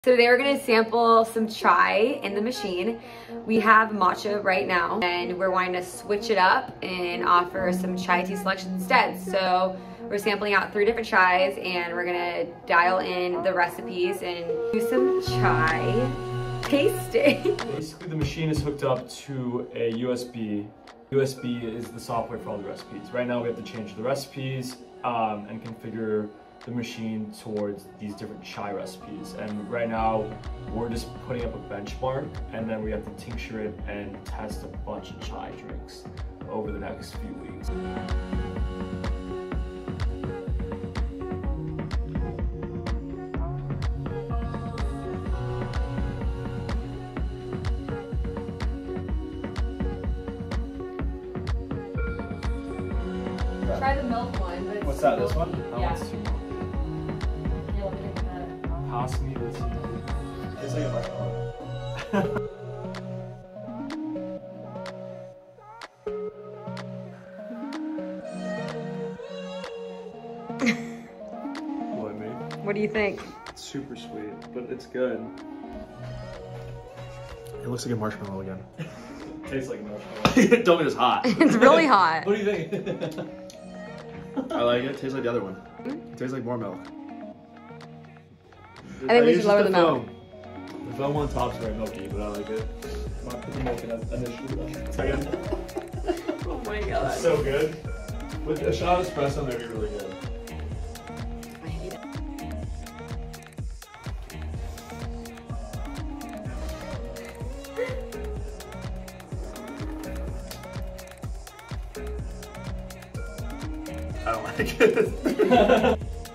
So today we're gonna sample some chai in the machine. We have matcha right now and we're wanting to switch it up and offer some chai tea selections instead. So we're sampling out 3 different chais and we're gonna dial in the recipes and do some chai tasting. Basically the machine is hooked up to a USB. USB is the software for all the recipes. Right now we have to change the recipes and configure the machine towards these different chai recipes, and right now we're just putting up a benchmark and then we have to tincture it and test a bunch of chai drinks over the next few weeks. Try the milk one. But What's that, this one? Yeah. Pass me this. It's like a marshmallow. What I made? What do you think? It's super sweet, but it's good. It looks like a marshmallow again. Tastes like a marshmallow. Tell me it's hot. It's really hot. What do you think? I like it. Tastes like the other one. It tastes like more milk. I think we should lower the milk. The foam on top's very milky, but I like it. I put the milk in initially though. Second. Oh my god. It's so good. With a shot of espresso, they'd be really good. I hate it. I don't like it.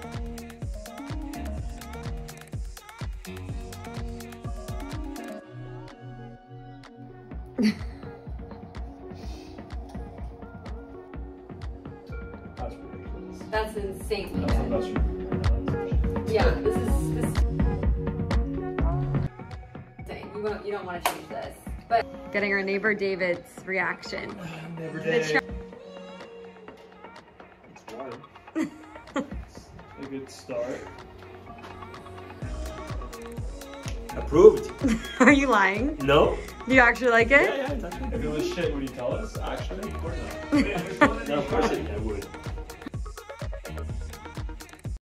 That's ridiculous. That's insane. That's the best you. Yeah, this is insane. You don't want to change this. But getting our neighbor David's reaction. Neighbor The Dave. It's warm. A good start. Approved. Are you lying? No? Do you actually like it? Yeah, it's actually. If it was shit, would you tell us? Actually, of course not. No, of course I would.